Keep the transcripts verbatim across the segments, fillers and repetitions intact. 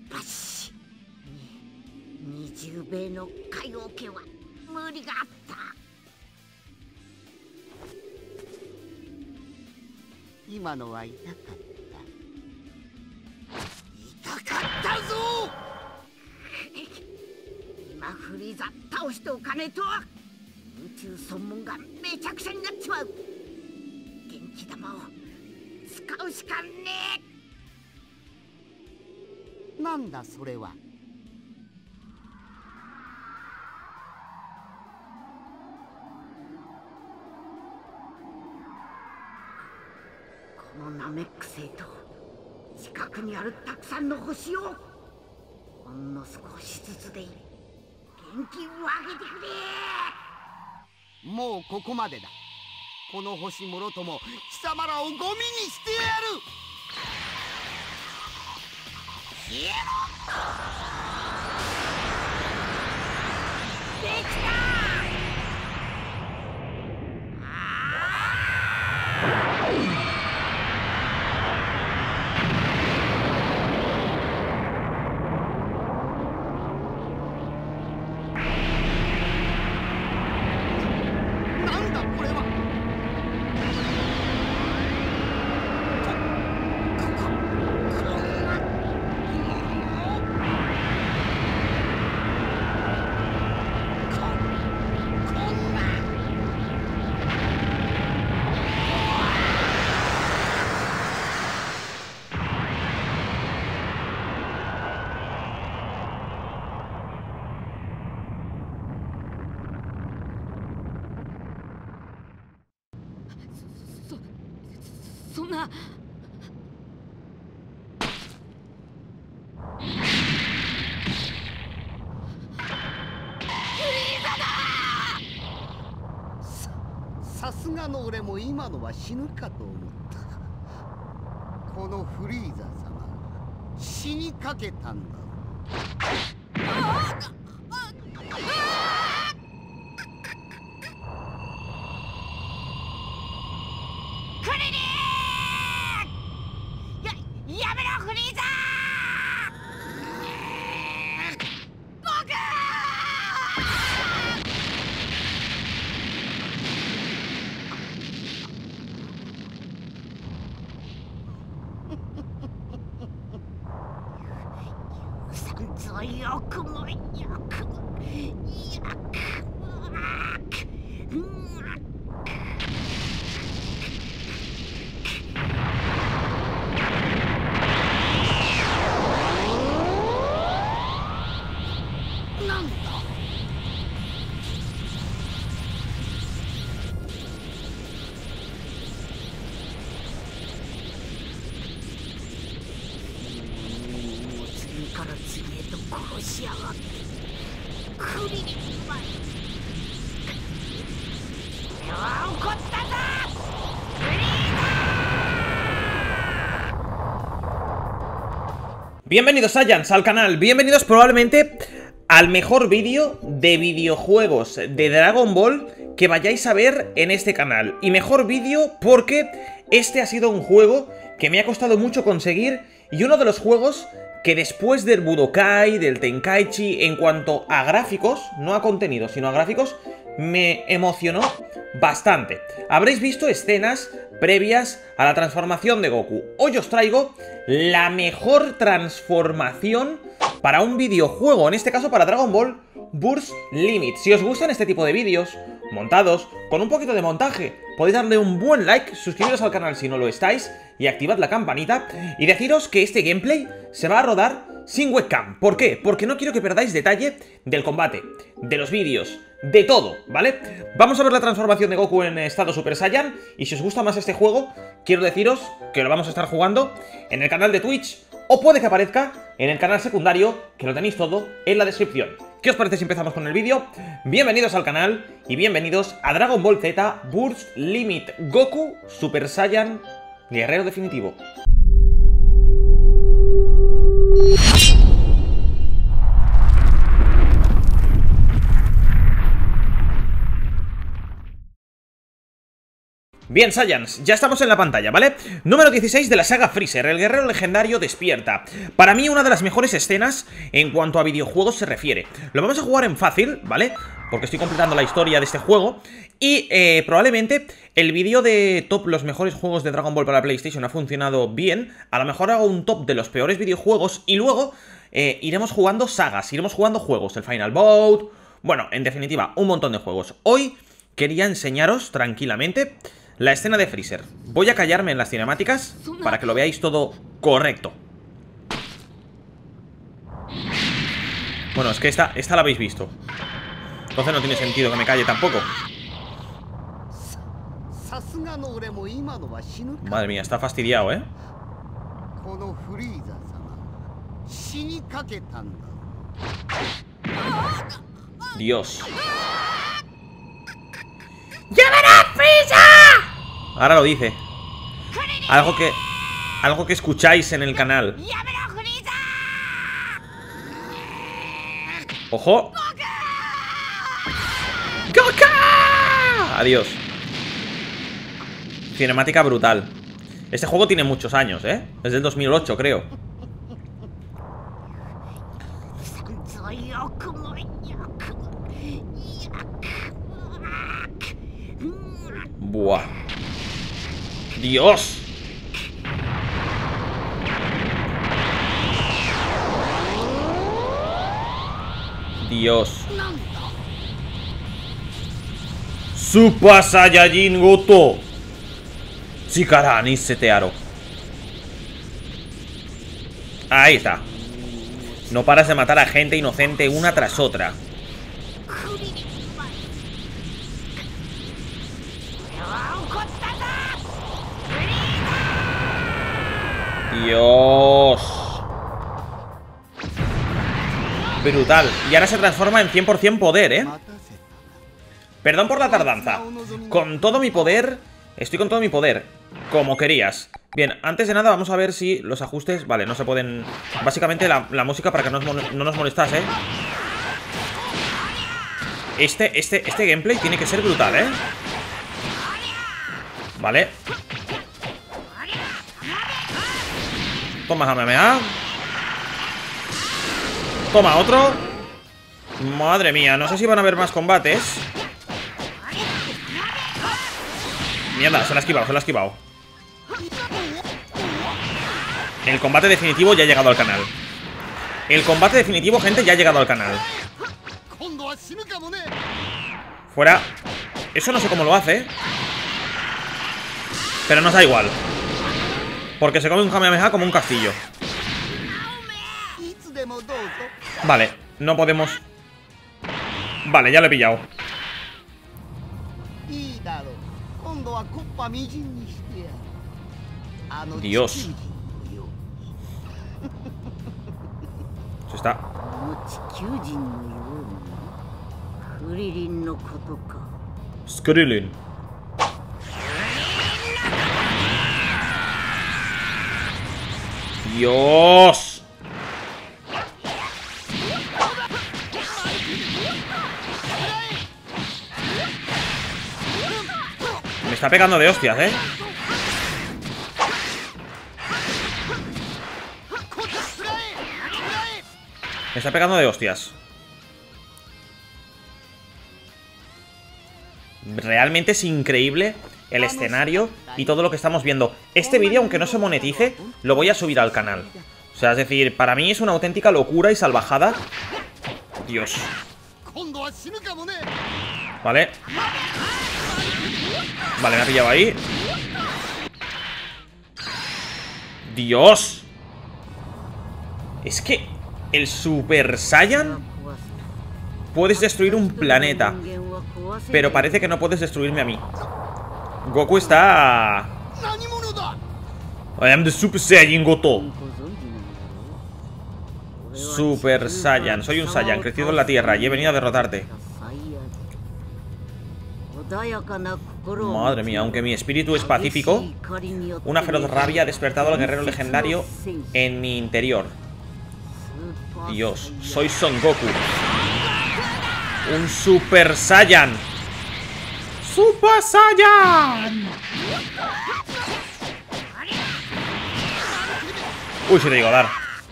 ぱしに二十米の海王家は無理があった。 今のは痛かった。痛かったぞ。 今フリーザ倒しておかねえと宇宙尊門がめちゃくちゃになっちまう。元気玉を使うしかねえ。なんだそれは。 このナメック星と近くにあるたくさんの星をほんの少しずつでいい元気をあげてくれ。 もうここまでだ。この星もろとも貴様らをゴミにしてやる。消えろ。 できた。そんな。フリーザだ。 さ、さすがの俺も今のは死ぬかと思った。このフリーザ様死にかけたんだ。 ああやめろフリーザー。僕さんぞよくもよくもよくもから次へと殺しやがってクリリンマン。俺は怒ったぞフリーザー。 Bienvenidos Saiyans al canal, bienvenidos probablemente al mejor vídeo de videojuegos de Dragon Ball que vayáis a ver en este canal. Y mejor vídeo porque este ha sido un juego que me ha costado mucho conseguir y uno de los juegos que después del Budokai, del Tenkaichi, en cuanto a gráficos, no a contenido, sino a gráficos, me emocionó bastante. Habréis visto escenas previas a la transformación de Goku. Hoy os traigo la mejor transformación para un videojuego, en este caso para Dragon Ball Burst Limit. Si os gustan este tipo de vídeos montados, con un poquito de montaje, podéis darle un buen like, suscribiros al canal si no lo estáis y activad la campanita. Y deciros que este gameplay se va a rodar sin webcam. ¿Por qué? Porque no quiero que perdáis detalle del combate, de los vídeos, de todo, ¿vale? Vamos a ver la transformación de Goku en estado Super Saiyan. Y si os gusta más este juego, quiero deciros que lo vamos a estar jugando en el canal de Twitch, o puede que aparezca en el canal secundario, que lo tenéis todo en la descripción. ¿Qué os parece si empezamos con el vídeo? Bienvenidos al canal y bienvenidos a Dragon Ball Z Burst Limit Goku Super Saiyan Guerrero Definitivo. Bien, Saiyans, ya estamos en la pantalla, ¿vale? Número dieciséis de la saga Freezer, el guerrero legendario despierta. Para mí una de las mejores escenas en cuanto a videojuegos se refiere. Lo vamos a jugar en fácil, ¿vale? Porque estoy completando la historia de este juego. Y eh, probablemente el vídeo de top los mejores juegos de Dragon Ball para PlayStation ha funcionado bien. A lo mejor hago un top de los peores videojuegos y luego eh, iremos jugando sagas, iremos jugando juegos, el Final Bout. Bueno, en definitiva, un montón de juegos. Hoy quería enseñaros tranquilamente la escena de Freezer. Voy a callarme en las cinemáticas para que lo veáis todo correcto. Bueno, es que esta, esta la habéis visto. Entonces no tiene sentido que me calle tampoco. Madre mía, está fastidiado, ¿eh? Dios. ¡Ya verás, Freezer! Ahora lo dice. Algo que... Algo que escucháis en el canal. ¡Ojo! ¡Goku! Adiós. Cinemática brutal. Este juego tiene muchos años, ¿eh? Es del dos mil ocho, creo. Buah. Dios. Dios. Super Saiyajin Goto. Chikara ni Setearo. Ahí está. No paras de matar a gente inocente una tras otra. Dios. Brutal. Y ahora se transforma en cien por cien poder, ¿eh? Perdón por la tardanza. Con todo mi poder. Estoy con todo mi poder. Como querías. Bien, antes de nada vamos a ver si los ajustes... Vale, no se pueden... Básicamente la, la música para que no, no nos molestase. Este, este, este gameplay tiene que ser brutal, ¿eh? Vale. Toma, Kamehameha. Toma, otro. Madre mía, no sé si van a haber más combates. Mierda, se lo ha esquivado, se lo ha esquivado. El combate definitivo ya ha llegado al canal. El combate definitivo, gente, ya ha llegado al canal. Fuera. Eso no sé cómo lo hace, pero nos da igual, porque se come un Kamehameha como un castillo. Vale, no podemos. Vale, ya lo he pillado. Dios. Se está. Skrilin. Dios. Me está pegando de hostias, ¿eh? Me está pegando de hostias. Realmente es increíble el escenario y todo lo que estamos viendo. Este vídeo, aunque no se monetice, lo voy a subir al canal. O sea, es decir, para mí es una auténtica locura y salvajada. Dios. Vale. Vale, me ha pillado ahí. Dios. Es que el Super Saiyan... Puedes destruir un planeta, pero parece que no puedes destruirme a mí. Goku está... I am the Super Saiyan Goto. Super Saiyan. Soy un Saiyan, crecido en la tierra, y he venido a derrotarte. Madre mía, aunque mi espíritu es pacífico, una feroz rabia ha despertado al guerrero legendario en mi interior. Dios, soy Son Goku. Un Super Saiyan. ¡Super Saiyan! Uy, si te llego a dar.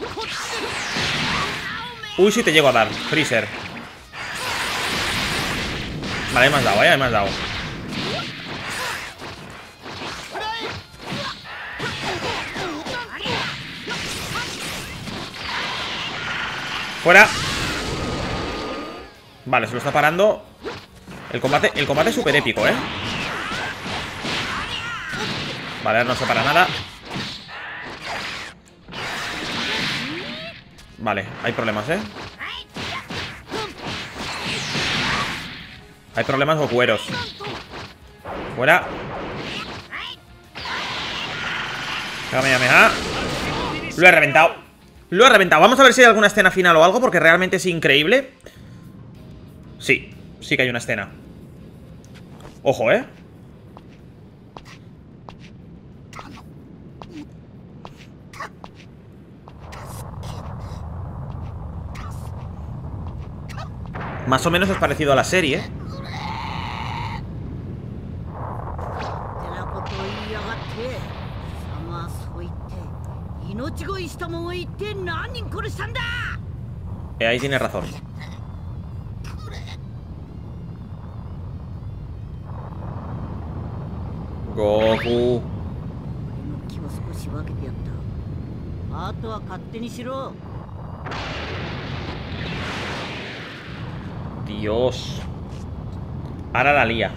Uy, si te llego a dar, Freezer. Vale, ahí me has dado, eh, ahí me has dado. Fuera. Vale, se lo está parando. El combate, el combate es súper épico, eh. Vale, no se para nada. Vale, hay problemas, ¿eh? Hay problemas o cueros. Fuera. Kamehameha. Lo he reventado. Lo he reventado. Vamos a ver si hay alguna escena final o algo, porque realmente es increíble. Sí, sí que hay una escena. Ojo, ¿eh? Más o menos es parecido a la serie. Eh, ahí tiene razón. Goku. Dios. Ahora la lía.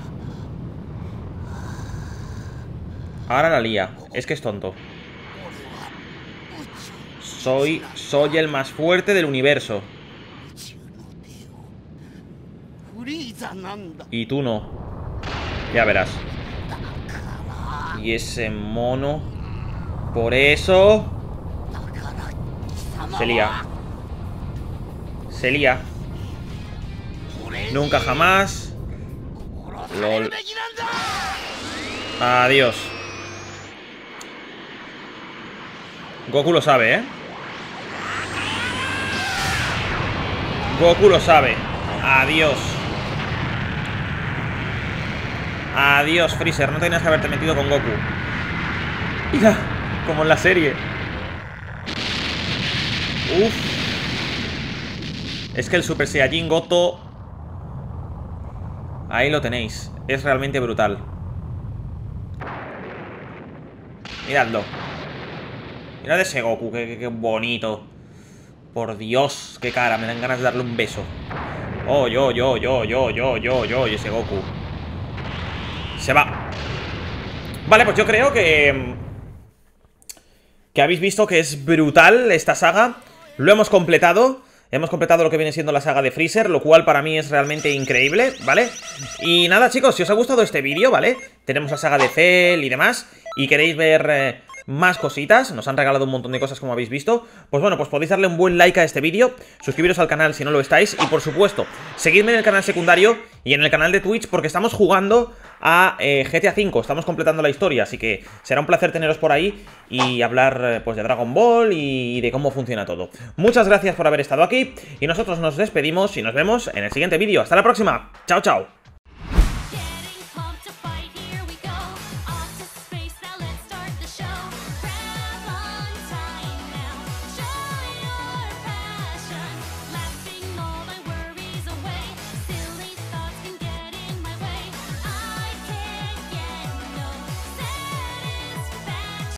Ahora la lía. Es que es tonto. Soy, soy el más fuerte del universo. Y tú no. Ya verás. Y ese mono. Por eso. Se lía. Se lía. Nunca jamás. Lol. Adiós. Goku lo sabe, ¿eh? Goku lo sabe. Adiós. Adiós, Freezer. No tenías que haberte metido con Goku. Mira, como en la serie. Uf. Es que el Super Saiyajin Goto... Ahí lo tenéis. Es realmente brutal. Miradlo. Mirad ese Goku, qué, qué, qué bonito. Por Dios, qué cara. Me dan ganas de darle un beso. Oh, yo, yo, yo, yo, yo, yo, yo. Y ese Goku se va. Vale, pues yo creo que Que habéis visto que es brutal esta saga. Lo hemos completado. Hemos completado lo que viene siendo la saga de Freezer, lo cual para mí es realmente increíble, ¿vale? Y nada, chicos, si os ha gustado este vídeo, ¿vale? Tenemos la saga de Cell y demás, y queréis ver eh, más cositas, nos han regalado un montón de cosas como habéis visto, pues bueno, pues podéis darle un buen like a este vídeo, suscribiros al canal si no lo estáis, y por supuesto, seguidme en el canal secundario y en el canal de Twitch, porque estamos jugando a eh, G T A cinco, estamos completando la historia, así que será un placer teneros por ahí y hablar eh, pues de Dragon Ball y de cómo funciona todo. Muchas gracias por haber estado aquí y nosotros nos despedimos y nos vemos en el siguiente vídeo. Hasta la próxima. Chao, chao.